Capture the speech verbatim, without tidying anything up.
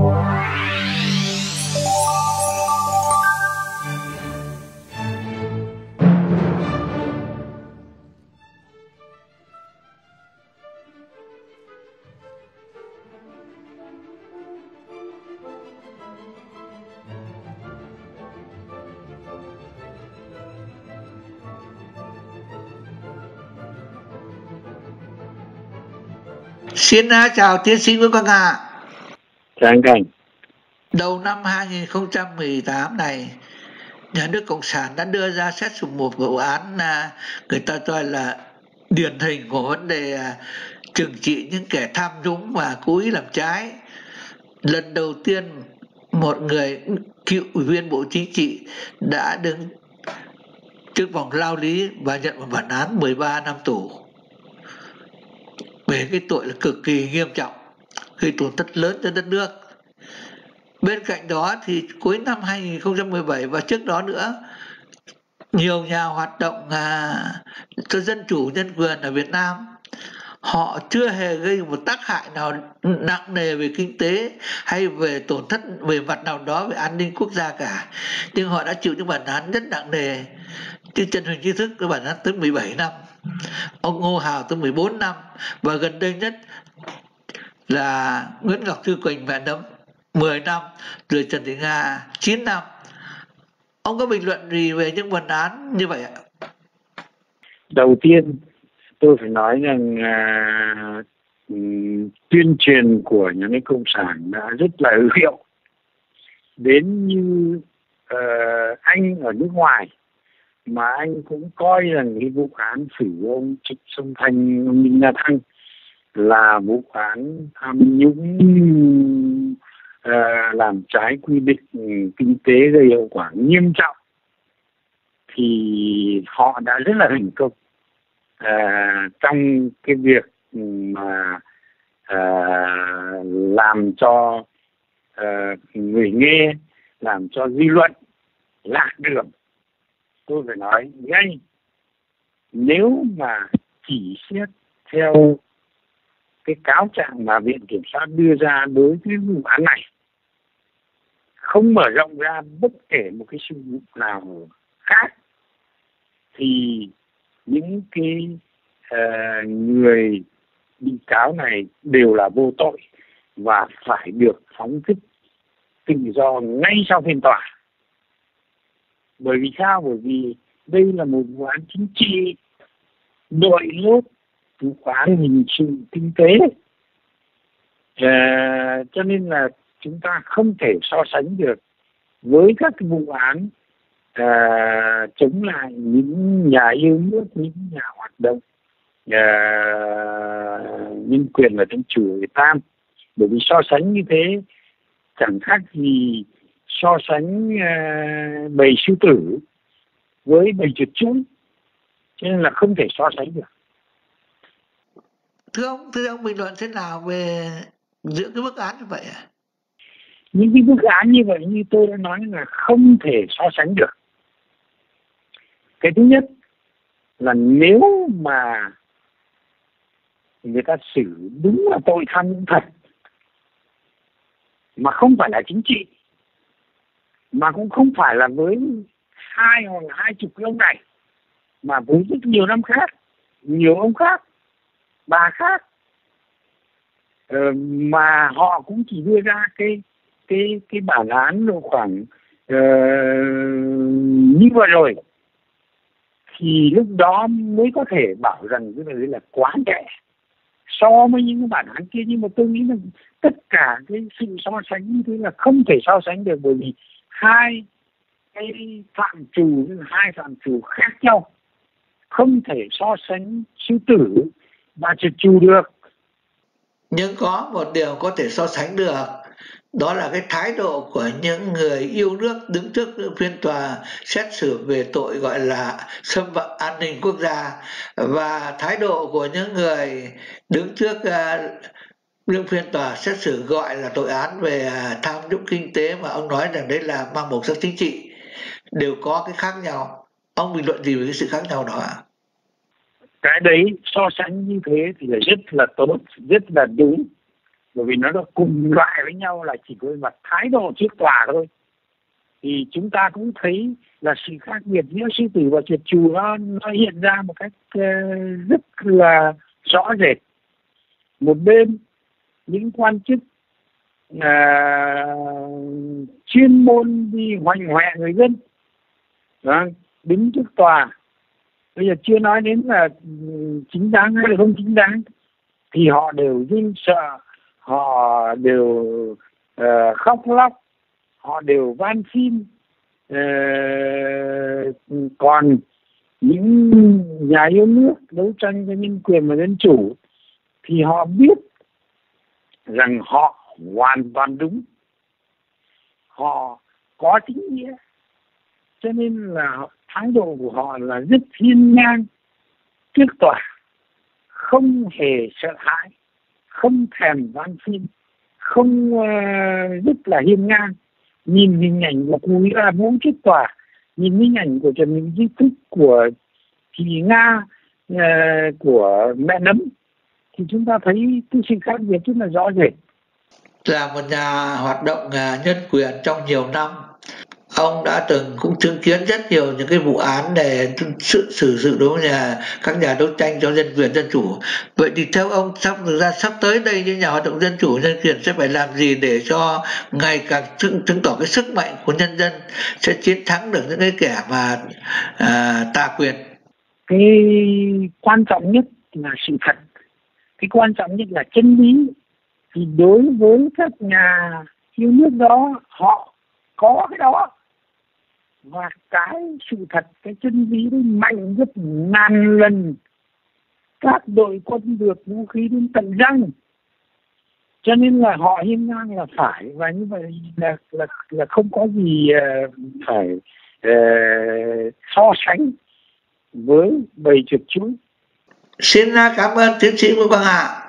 Xin uh, chào tiến sĩ Nguyễn Quang Hà. Chào anh Cảnh. Đầu năm hai nghìn không trăm mười tám này, nhà nước Cộng sản đã đưa ra xét xử một vụ án uh, người ta cho là điển hình của vấn đề uh, trừng trị những kẻ tham nhũng và cố ý làm trái. Lần đầu tiên một người cựu ủy viên Bộ Chính trị đã đứng trước vòng lao lý và nhận một bản án mười ba năm tù về cái tội là cực kỳ nghiêm trọng, gây tổn thất lớn cho đất nước. Bên cạnh đó thì cuối năm hai nghìn không trăm mười bảy và trước đó nữa, nhiều nhà hoạt động à, cho dân chủ nhân quyền ở Việt Nam, họ chưa hề gây một tác hại nào nặng nề về kinh tế hay về tổn thất về mặt nào đó về an ninh quốc gia cả, nhưng họ đã chịu những bản án rất nặng nề. Như Trần Huỳnh Chí Thức có bản án tới mười bảy năm, ông Ngô Hào tới mười bốn năm, và gần đây nhất là Nguyễn Ngọc Thư Quỳnh mẹ nấm mười năm, rồi Trần Thị Nga chín năm. Ông có bình luận gì về những bản án như vậy ạ? Đầu tiên tôi phải nói rằng à, tuyên truyền của nhà nước Cộng sản đã rất là hữu hiệu. Đến như uh, anh ở nước ngoài mà anh cũng coi rằng cái vụ án xử ông Trịnh Xuân Thanh, ông Đinh La Thăng là vụ án tham nhũng uh, làm trái quy định kinh tế gây hậu quả nghiêm trọng, thì họ đã rất là thành công uh, trong cái việc mà uh, làm cho uh, người nghe, làm cho dư luận lạc đường. Tôi phải nói ngay, nếu mà chỉ xét theo cái cáo trạng mà Viện Kiểm sát đưa ra đối với vụ án này, không mở rộng ra bất kể một cái sự vụ nào khác, thì những cái uh, người bị cáo này đều là vô tội và phải được phóng thích tự do ngay sau phiên tòa. Bởi vì sao? Bởi vì đây là một vụ án chính trị, đội lốt vụ án hình sự kinh tế, à, cho nên là chúng ta không thể so sánh được với các cái vụ án à, chống lại những nhà yêu nước, những nhà hoạt động à, nhân quyền và dân chủ ở Việt Nam. Bởi vì so sánh như thế chẳng khác gì so sánh uh, bầy sư tử với bầy chuột chuỗi, cho nên là không thể so sánh được. Thưa ông, thưa ông bình luận thế nào về giữa cái bức án như vậy ạ? Những cái bức án như vậy như tôi đã nói là không thể so sánh được. Cái thứ nhất là nếu mà người ta xử đúng là tội tham nhũng thật, mà không phải là chính trị, mà cũng không phải là với hai hoặc hai chục ông này, mà với rất nhiều năm khác, nhiều ông khác, bà khác, ờ, mà họ cũng chỉ đưa ra cái cái cái bản án độ khoảng uh, như vậy rồi, thì lúc đó mới có thể bảo rằng cái này là quá nhẹ so với những cái bản án kia. Nhưng mà tôi nghĩ là tất cả cái sự so sánh như thế là không thể so sánh được, bởi vì hai cái phạm trù, hai phạm trù khác nhau, không thể so sánh sư tử và chuột chù được. Nhưng có một điều có thể so sánh được, đó là cái thái độ của những người yêu nước đứng trước phiên tòa xét xử về tội gọi là xâm phạm an ninh quốc gia, và thái độ của những người đứng trước uh, phiên tòa xét xử gọi là tội án về tham nhũng kinh tế mà ông nói rằng đấy là mang màu sắc chính trị, đều có cái khác nhau. Ông bình luận gì về cái sự khác nhau đó ạ? Cái đấy so sánh như thế thì là rất là tốt, rất là đúng. bởi vì nó cùng loại với nhau là chỉ có mặt thái độ trước tòa thôi. Thì chúng ta cũng thấy là sự khác biệt giữa sư tử và chuột chù nó, nó hiện ra một cách uh, rất là rõ rệt. Một bên những quan chức uh, chuyên môn đi hoành hoẹ người dân đó, đứng trước tòa, bây giờ chưa nói đến là chính đáng hay là không chính đáng, thì họ đều run sợ, họ đều uh, khóc lóc, họ đều van xin. Uh, còn những nhà yêu nước đấu tranh cho nhân quyền và dân chủ thì họ biết rằng họ hoàn toàn đúng, họ có chính nghĩa, cho nên là thái độ của họ là rất hiên ngang trước tòa, không hề sợ hãi, không thèm van xin, không uh, rất là hiên ngang. Nhìn hình ảnh của cụ La Vũ trước tòa, nhìn hình ảnh của Trần Minh Di Thức, của chị Nga, uh, của mẹ Nấm, thì chúng ta thấy cái sự khác biệt rất là rõ rệt. Là một nhà hoạt động nhân quyền trong nhiều năm, ông đã từng cũng chứng kiến rất nhiều những cái vụ án để sự xử sự đối với nhà, các nhà đấu tranh cho nhân quyền dân chủ. Vậy thì theo ông sắp ra sắp tới đây những nhà hoạt động dân chủ nhân quyền sẽ phải làm gì để cho ngày càng chứng, chứng tỏ cái sức mạnh của nhân dân sẽ chiến thắng được những cái kẻ mà à, tà quyền? Cái quan trọng nhất là sự thật, cái quan trọng nhất là chân lý. Thì đối với các nhà yêu nước đó, họ có cái đó, và cái sự thật, cái chân lý đó mạnh gấp ngàn lần các đội quân được vũ khí đến tận răng, cho nên là họ hiên ngang là phải, và như vậy là là là không có gì uh, phải uh, so sánh với bầy chuột chuối. Xin cảm ơn tiến sĩ Nguyễn Quang Hạ.